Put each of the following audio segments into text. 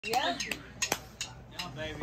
Yeah. Yeah, baby.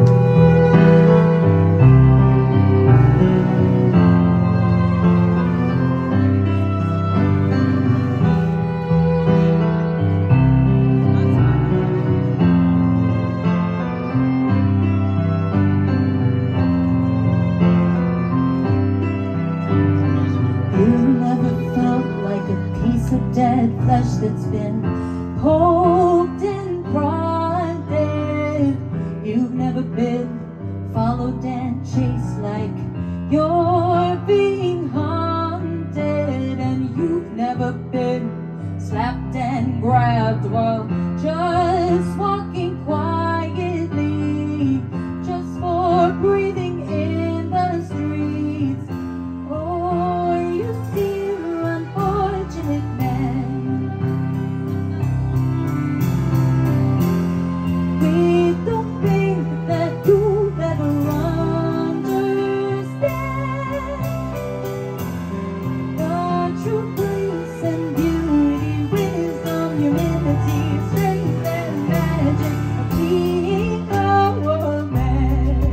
Dead flesh that's been poked and prodded. You've never been followed and chased like you're being haunted, and you've never been slapped and grabbed while just walking quietly, just for breathing in the streets. Oh, you dear unfortunate man. We don't think that you'll ever understand the true grace and beauty, wisdom, humility, strength and magic of being a man.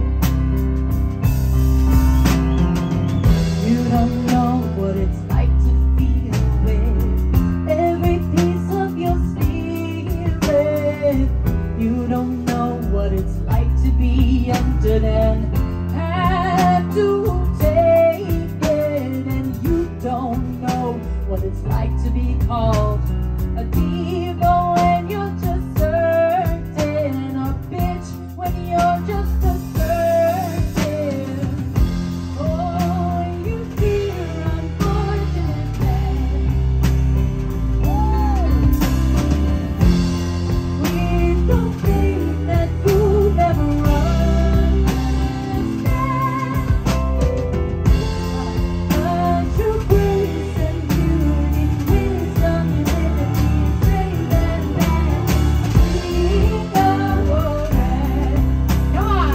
You don't know what it's like to feel with every piece of your spirit. You don't know what it's like to be emptied and have to take it. And you don't know what it's like to be called a diva when you're just certain, a bitch when you're just assertive. Oh, you dear unfortunate man. We don't think that you'll ever understand the true grace and beauty, wisdom, humility, strength and magic of being a woman. Come on!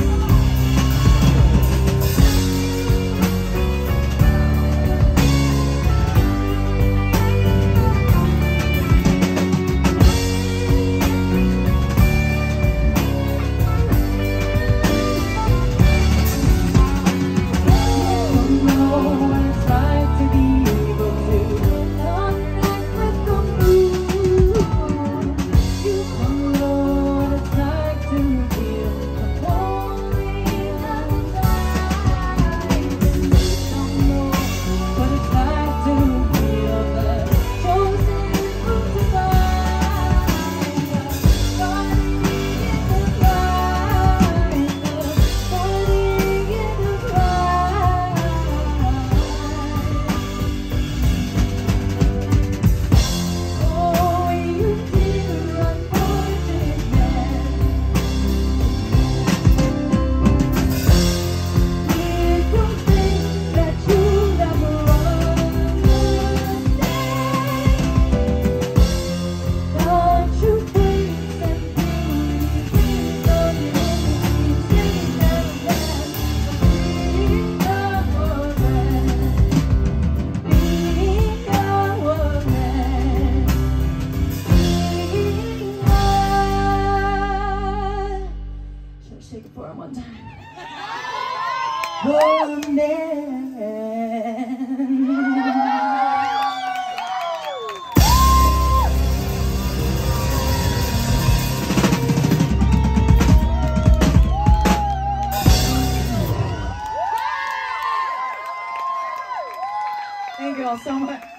Shake it for him one time. Oh, man. Thank you all so much.